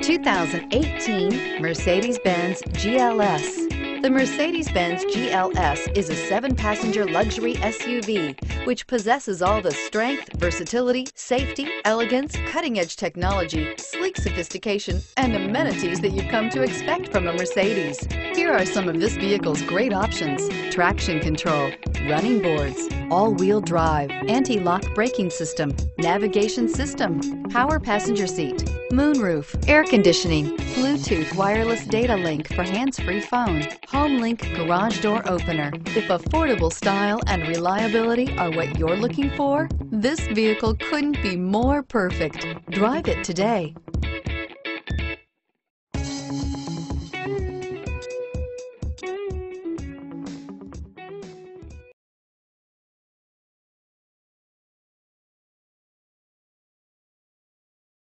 2018 Mercedes-Benz GLS. The Mercedes-Benz GLS is a 7-passenger luxury SUV, which possesses all the strength, versatility, safety, elegance, cutting-edge technology, sleek sophistication, and amenities that you've come to expect from a Mercedes. Here are some of this vehicle's great options: traction control, running boards, all-wheel drive, anti-lock braking system, navigation system, power passenger seat, moonroof, air conditioning, Bluetooth wireless data link for hands-free phone, home link garage door opener. If affordable style and reliability are what you're looking for, this vehicle couldn't be more perfect. Drive it today.